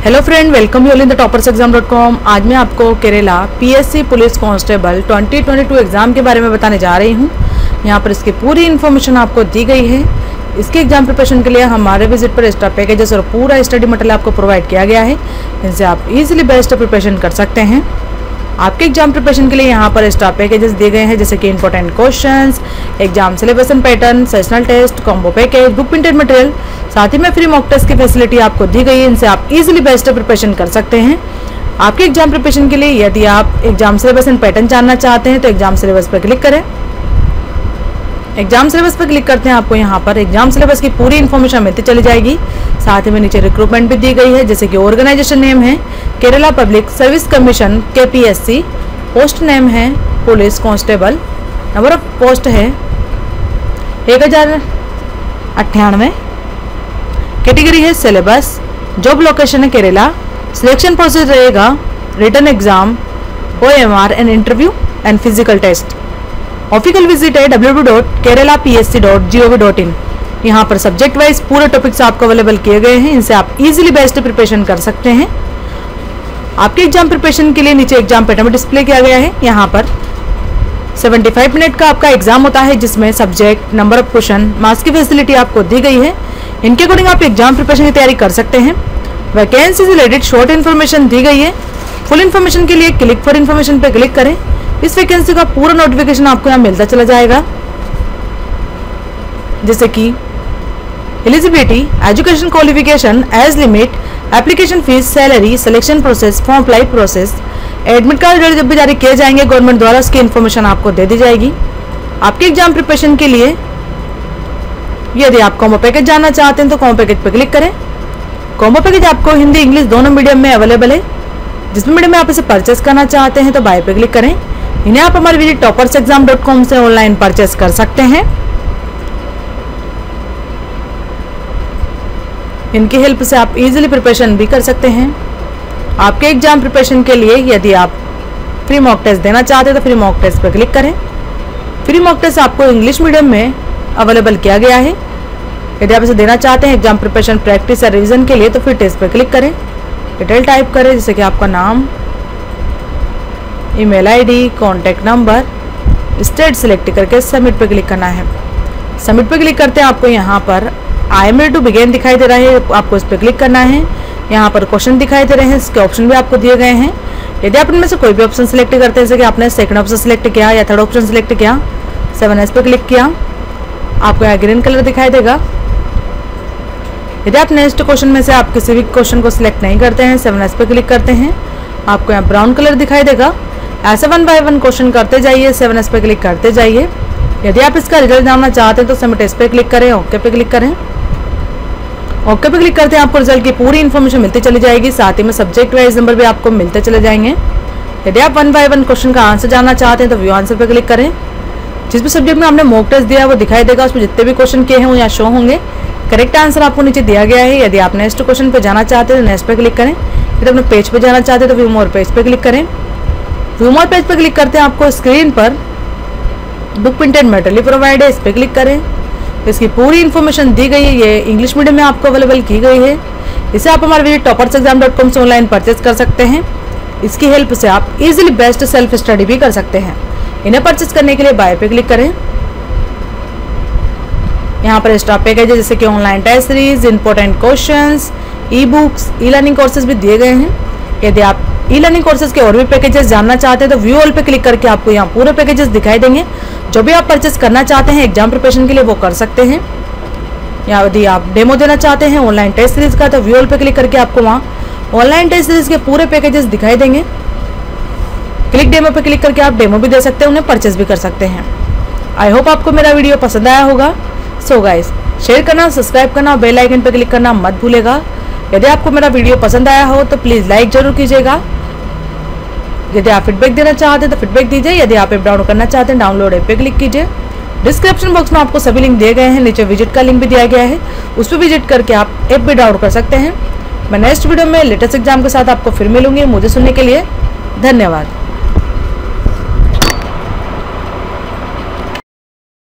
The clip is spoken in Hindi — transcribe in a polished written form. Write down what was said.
Hello friend, welcome you all in the toppersexam.com। आज मैं आपको Kerala PSC police constable 2022 exam के बारे में बताने जा रही हूँ। यहाँ पर इसकी पूरी इन्फॉर्मेशन आपको दी गई है। इसके एग्जाम प्रिपरेशन के लिए हमारे विजिट पर एक्स्ट्रा पैकेजेस और पूरा स्टडी मटेरियल आपको प्रोवाइड किया गया है। इनसे आप इजीली बेस्ट प्रिपरेशन कर सकते हैं। आपके एग्जाम प्रिपरेशन के लिए यहाँ पर एक्स्ट्रा पैकेजेस दिए गए हैं, जैसे कि important questions, exam syllabus and pattern, sessional test, combo package, book printed material, साथ ही में फ्री मॉक टेस्ट की फैसिलिटी आपको दी गई है। इनसे आप इजीली बेस्ट प्रिपरेशन कर सकते हैं। आपके एग्जाम प्रिपरेशन के लिए यदि आप एग्जाम सिलेबस एंड पैटर्न जानना चाहते हैं तो एग्जाम सिलेबस पर क्लिक करें। एग्जाम सिलेबस पर क्लिक करते हैं, आपको यहाँ पर एग्जाम सिलेबस की पूरी इन्फॉर्मेशन मिलती चली जाएगी। साथ ही में नीचे रिक्रूटमेंट भी दी गई है, जैसे कि ऑर्गेनाइजेशन नेम है Kerala public service commission KPSC, post name है police constable, number of post है 1098, कैटेगरी है सिलेबस, जॉब लोकेशन है केरला, सिलेक्शन प्रोसेस रहेगा written exam, OMR and interview and physical test. Official visit है www.keralapsc.gov.in। यहाँ पर सब्जेक्ट वाइज पूरे टॉपिक्स आपको अवेलेबल किए गए हैं। इनसे आप इजीली बेस्ट प्रिपरेशन कर सकते हैं। आपके एग्जाम प्रिपरेशन के लिए नीचे एग्जाम पैटर्न डिस्प्ले किया गया है। यहाँ पर 75 मिनट का आपका एग्जाम होता है, जिसमें subject, number of question, marks की फैसिलिटी आपको दी गई है। इनके अकॉर्डिंग आप एग्जाम प्रिपरेशन की तैयारी कर सकते हैं। वैकेंसी से रिलेटेड शॉर्ट इन्फॉर्मेशन दी गई है। फुल इन्फॉर्मेशन के लिए क्लिक फॉर इन्फॉर्मेशन पे क्लिक करें। इस वैकेंसी का पूरा नोटिफिकेशन आपको यहाँ मिलता चला जाएगा, जैसे कि eligibility, education qualification, age limit, application fees, salary, selection process, form apply process, admit card जब भी जारी किए जाएंगे गवर्नमेंट द्वारा, उसकी इन्फॉर्मेशन आपको दे दी जाएगी। आपके एग्जाम प्रिपरेशन के लिए यदि आप कॉम्बो पैकेज जानना चाहते हैं तो कॉम्बो पैकेज पर क्लिक करें। कॉम्बो पैकेज आपको हिंदी इंग्लिश दोनों मीडियम में अवेलेबल है। जिस मीडियम में आप इसे परचेस करना चाहते हैं तो बाय पे क्लिक करें। इन्हें आप हमारे विजिट toppersexam.com से ऑनलाइन परचेस कर सकते हैं। इनकी हेल्प से आप इजीली प्रिपरेशन भी कर सकते हैं। आपके एग्जाम प्रिपरेशन के लिए यदि आप फ्री मॉक टेस्ट देना चाहते हैं तो फ्री मॉक टेस्ट पर क्लिक करें। फ्री मॉक टेस्ट आपको इंग्लिश मीडियम में अवेलेबल किया गया है। यदि आप इसे देना चाहते हैं एग्जाम प्रिपरेशन, प्रैक्टिस या रिवीजन के लिए, तो फिर टेस्ट पर क्लिक करें। डिटेल टाइप करें, जैसे कि आपका नाम, email ID, contact number, state select करके सबमिट पे क्लिक करना है। सबमिट पे क्लिक करते हैं, आपको यहाँ पर I am ready to begin दिखाई दे रहा है, आपको इस पर क्लिक करना है। यहाँ पर क्वेश्चन दिखाई दे रहे हैं, इसके ऑप्शन भी आपको दिए गए हैं। यदि आप इनमें से कोई भी ऑप्शन सिलेक्ट करते हैं, जैसे कि आपने सेकंड ऑप्शन सिलेक्ट किया या थर्ड ऑप्शन सिलेक्ट किया, 7S पे क्लिक किया, आपको यहाँ ग्रीन कलर दिखाई देगा। यदि आप नेक्स्ट क्वेश्चन में से आप किसी भी क्वेश्चन को सिलेक्ट नहीं करते हैं, 7S पे क्लिक करते हैं, आपको यहाँ ब्राउन कलर दिखाई देगा। ऐसे 1 बाय 1 क्वेश्चन करते जाइए, 7S पे क्लिक करते जाइए। यदि आप इसका रिजल्ट जानना चाहते हैं तो सबमिट इस पे क्लिक करें, ओके पे क्लिक करें। ओके पे क्लिक करते हैं, आपको रिजल्ट की पूरी इन्फॉर्मेशन मिलती चली जाएगी। साथ ही में सब्जेक्ट वाइज नंबर भी आपको मिलते चले जाएंगे। यदि आप 1 बाय 1 क्वेश्चन का आंसर जानना चाहते हैं तो व्यू आंसर पे क्लिक करें। जिस भी सब्जेक्ट में आपने मॉक टेस्ट दिया है वो दिखाई देगा, उसमें जितने भी क्वेश्चन किए हैं वो यहाँ शो होंगे। करेक्ट आंसर आपको नीचे दिया गया है। यदि आप नेक्स्ट क्वेश्चन पे जाना चाहते हैं तो नेक्स्ट पे क्लिक करें। यदि अपने पेज पे जाना चाहते हैं तो व्यू मोर पेज पे क्लिक करें। व्यू मोर पेज पे क्लिक करते हैं, आपको स्क्रीन पर बुक प्रिंटेड मटेरियल प्रोवाइड है, इस पे क्लिक करें। इसकी पूरी इन्फॉर्मेशन दी गई है, ये इंग्लिश मीडियम में आपको अवेलेबल की गई है। इसे आप हमारे विजिट toppersexam.com से ऑनलाइन परचेज कर सकते हैं। इसकी हेल्प से आप इजीली बेस्ट सेल्फ स्टडी भी कर सकते हैं। इन्हें परचेज करने के लिए बाय पे क्लिक करें। यहाँ पर एक्स्ट्रा पैकेज है, जैसे कि online test series, important questions, e books, e learning courses भी दिए गए हैं। यदि आप ई लर्निंग कोर्सेज के और भी पैकेजेस जानना चाहते हैं तो व्यू ऑल पे क्लिक करके आपको यहाँ पूरे पैकेजेस दिखाई देंगे। जो भी आप परचेस करना चाहते हैं एग्जाम प्रिपरेशन के लिए वो कर सकते हैं। या यदि आप डेमो देना चाहते हैं ऑनलाइन टेस्ट सीरीज का तो व्यू ऑल पे क्लिक करके आपको वहाँ ऑनलाइन टेस्ट सीरीज के पूरे पैकेजेस दिखाई देंगे। क्लिक डेमो पे क्लिक करके आप डेमो भी दे सकते हैं, उन्हें परचेस भी कर सकते हैं। आई होप आपको मेरा वीडियो पसंद आया होगा। सो गाइस, शेयर करना, सब्सक्राइब करना और बेल आइकन पर क्लिक करना मत भूलेगा। यदि आपको मेरा वीडियो पसंद आया हो तो प्लीज़ लाइक जरूर कीजिएगा। यदि आप फीडबैक देना चाहते हैं तो फीडबैक दीजिए। यदि आप ऐप डाउनलोड करना चाहते हैं डाउनलोड ऐप पे क्लिक कीजिए। डिस्क्रिप्शन बॉक्स में आपको सभी लिंक दिए गए हैं, नीचे विजिट का लिंक भी दिया गया है, उस पर विजिट करके आप ऐप भी डाउनलोड कर सकते हैं। मैं नेक्स्ट वीडियो में लेटेस्ट एग्जाम के साथ आपको फिर मिलूंगी। मुझे सुनने के लिए धन्यवाद।